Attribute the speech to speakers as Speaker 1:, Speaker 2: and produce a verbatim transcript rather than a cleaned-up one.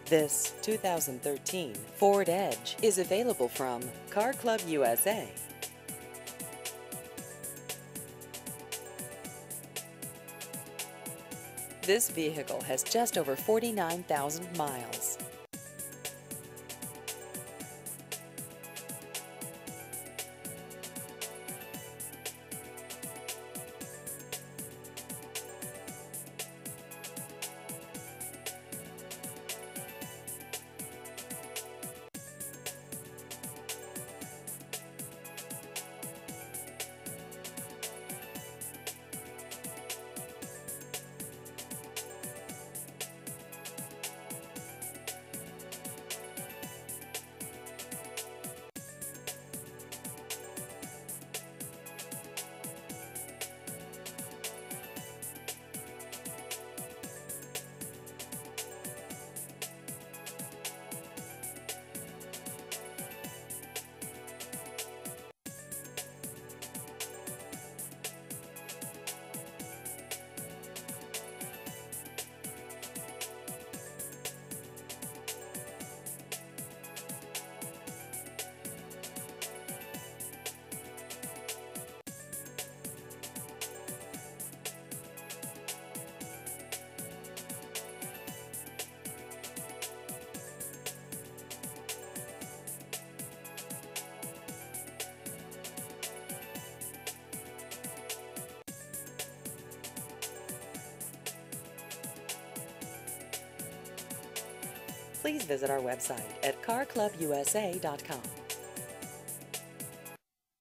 Speaker 1: This two thousand thirteen Ford Edge is available from Car Club U S A. This vehicle has just over forty-nine thousand miles. Please visit our website at car club U S A dot com.